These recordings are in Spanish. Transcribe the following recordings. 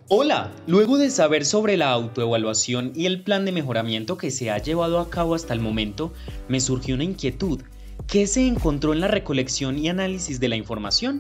Hola, luego de saber sobre la autoevaluación y el plan de mejoramiento que se ha llevado a cabo hasta el momento, me surgió una inquietud. ¿Qué se encontró en la recolección y análisis de la información?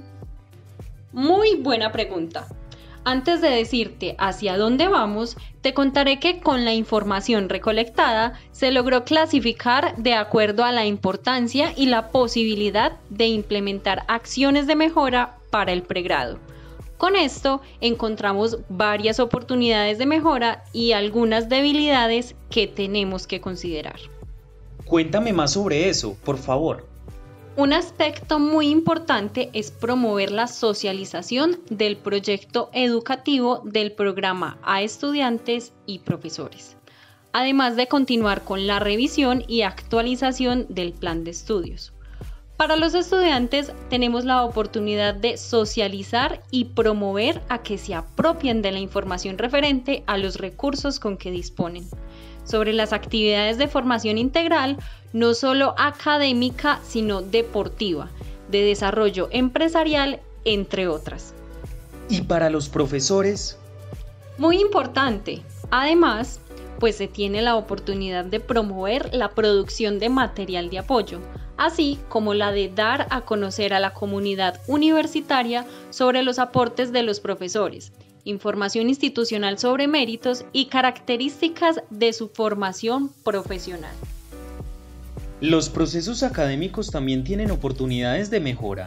Muy buena pregunta. Antes de decirte hacia dónde vamos, te contaré que con la información recolectada se logró clasificar de acuerdo a la importancia y la posibilidad de implementar acciones de mejora para el pregrado. Con esto encontramos varias oportunidades de mejora y algunas debilidades que tenemos que considerar. Cuéntame más sobre eso, por favor. Un aspecto muy importante es promover la socialización del proyecto educativo del programa a estudiantes y profesores, además de continuar con la revisión y actualización del plan de estudios. Para los estudiantes tenemos la oportunidad de socializar y promover a que se apropien de la información referente a los recursos con que disponen, sobre las actividades de formación integral, no solo académica, sino deportiva, de desarrollo empresarial, entre otras. ¿Y para los profesores? Muy importante. Además, pues se tiene la oportunidad de promover la producción de material de apoyo, así como la de dar a conocer a la comunidad universitaria sobre los aportes de los profesores, información institucional sobre méritos y características de su formación profesional. ¿Los procesos académicos también tienen oportunidades de mejora?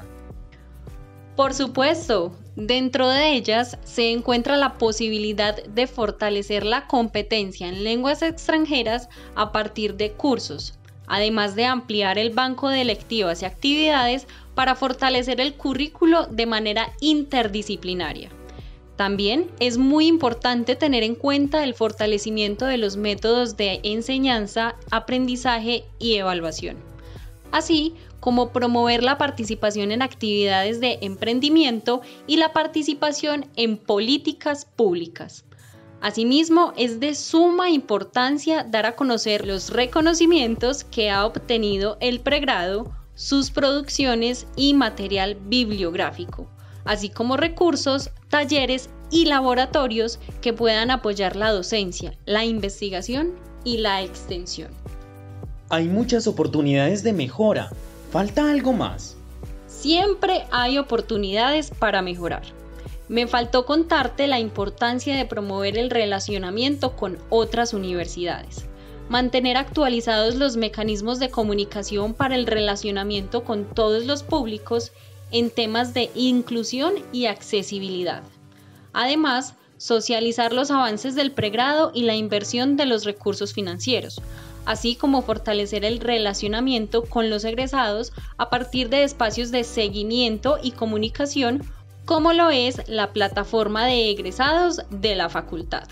Por supuesto, dentro de ellas se encuentra la posibilidad de fortalecer la competencia en lenguas extranjeras a partir de cursos, además de ampliar el banco de electivas y actividades para fortalecer el currículo de manera interdisciplinaria. También es muy importante tener en cuenta el fortalecimiento de los métodos de enseñanza, aprendizaje y evaluación, así como promover la participación en actividades de emprendimiento y la participación en políticas públicas. Asimismo, es de suma importancia dar a conocer los reconocimientos que ha obtenido el pregrado, sus producciones y material bibliográfico, así como recursos, talleres y laboratorios que puedan apoyar la docencia, la investigación y la extensión. Hay muchas oportunidades de mejora. ¿Falta algo más? Siempre hay oportunidades para mejorar. Me faltó contarte la importancia de promover el relacionamiento con otras universidades, mantener actualizados los mecanismos de comunicación para el relacionamiento con todos los públicos en temas de inclusión y accesibilidad. Además, socializar los avances del pregrado y la inversión de los recursos financieros, así como fortalecer el relacionamiento con los egresados a partir de espacios de seguimiento y comunicación, como lo es la plataforma de egresados de la facultad.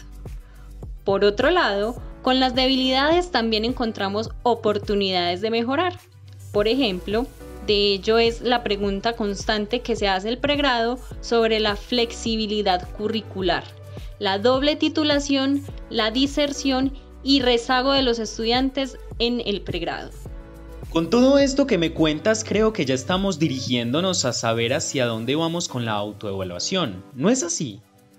Por otro lado, con las debilidades también encontramos oportunidades de mejorar. Por ejemplo, de ello es la pregunta constante que se hace el pregrado sobre la flexibilidad curricular, la doble titulación, la diserción y rezago de los estudiantes en el pregrado. Con todo esto que me cuentas, creo que ya estamos dirigiéndonos a saber hacia dónde vamos con la autoevaluación. ¿No es así?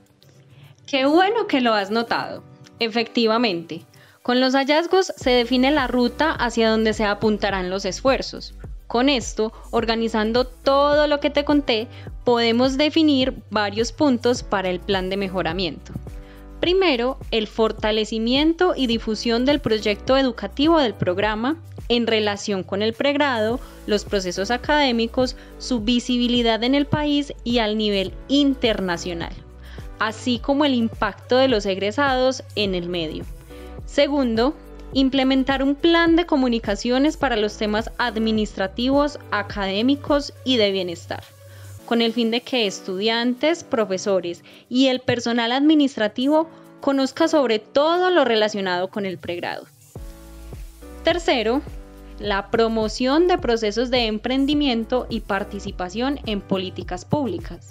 Qué bueno que lo has notado. Efectivamente, con los hallazgos se define la ruta hacia donde se apuntarán los esfuerzos. Con esto, organizando todo lo que te conté, podemos definir varios puntos para el plan de mejoramiento. Primero, el fortalecimiento y difusión del proyecto educativo del programa en relación con el pregrado, los procesos académicos, su visibilidad en el país y al nivel internacional, así como el impacto de los egresados en el medio. Segundo, implementar un plan de comunicaciones para los temas administrativos, académicos y de bienestar, con el fin de que estudiantes, profesores y el personal administrativo conozca sobre todo lo relacionado con el pregrado. Tercero, la promoción de procesos de emprendimiento y participación en políticas públicas.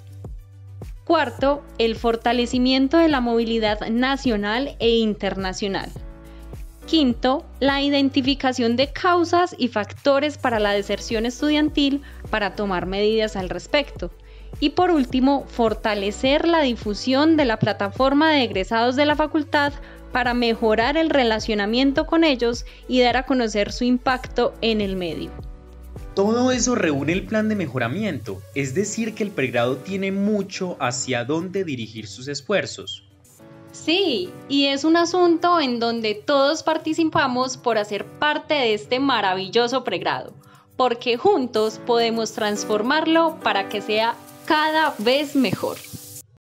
Cuarto, el fortalecimiento de la movilidad nacional e internacional. Quinto, la identificación de causas y factores para la deserción estudiantil para tomar medidas al respecto. Y por último, fortalecer la difusión de la plataforma de egresados de la facultad para mejorar el relacionamiento con ellos y dar a conocer su impacto en el medio. Todo eso reúne el plan de mejoramiento, es decir que el pregrado tiene mucho hacia dónde dirigir sus esfuerzos. Sí, y es un asunto en donde todos participamos por hacer parte de este maravilloso pregrado, porque juntos podemos transformarlo para que sea cada vez mejor.